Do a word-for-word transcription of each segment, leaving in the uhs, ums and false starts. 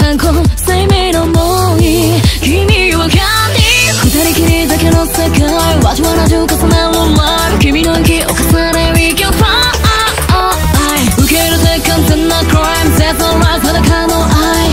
万個生命の思い君わかんに二人きりだけの世界わじわらじゅう重なるライブ君の息を重ね We can fly 受け入れて完全なクライム絶のライフ裸の愛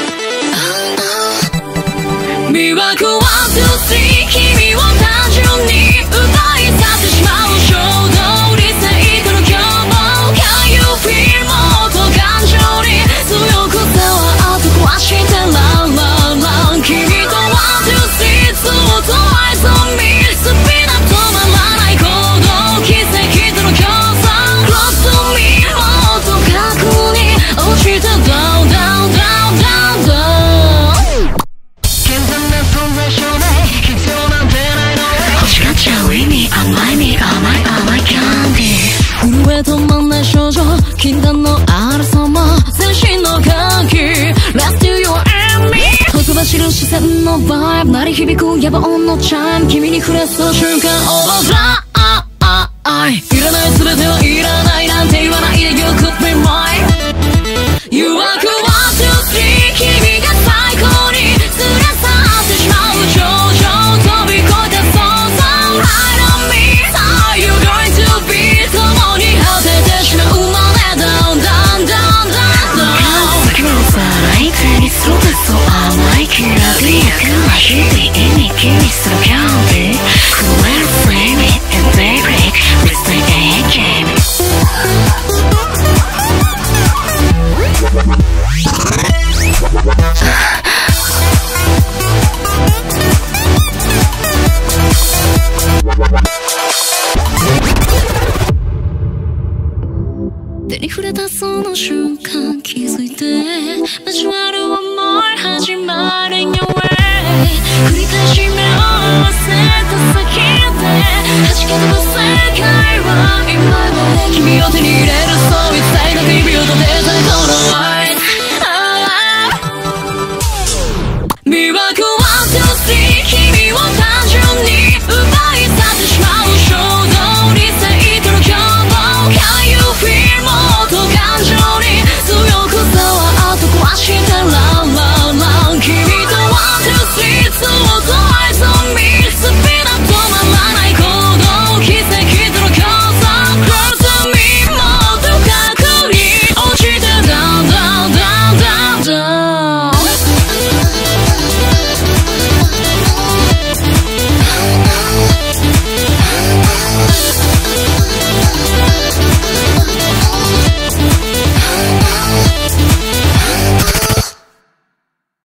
魅惑ワンツースリー君を単純に奪い去ってしまう衝動理性との共謀 Can you feel もっと感情に強くさは後壊してランランラン君とワンツースリーずっと Eyes on me スピード止まらない行動奇跡との共存 Close to me もっと過去に落ちた Down down down down down 健全な存在証明必要なんてないの欲しがっちゃう意味甘い実甘い甘いキャンディー震え止まんない少女禁断のあるさま全身の歓喜 Let's do your and me ほとばしる視線のバイブ鳴り響く野望のチャイム君に触れそう瞬間 Overdrive いらない全てはいらないなんて言わないで You could be mine 誘惑ワンツースリー君が最高に連れ去ってしまう頂上飛び越えた想像 Right on me Are you going to be 共に果ててしまうまで Down down down down down 先もさない手にするてそう甘いきらびやかな日々に君するキャンディー Cruel flame and baby with my A-game 手に触れたその瞬間気づいて交わる思い始まる Your way 繰り返し目を合わせた先で弾け飛ぶ世界は今まで君を手に入れるそう一切の日々を立てたこの愛